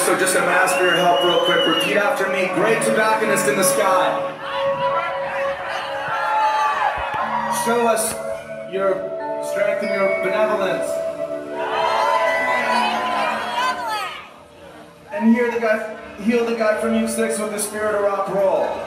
so just I'm gonna ask for your help real quick. Repeat after me. Great tobacconist in the sky. Show us your strength and your benevolence. And heal the guy from U6 with the spirit of rock roll.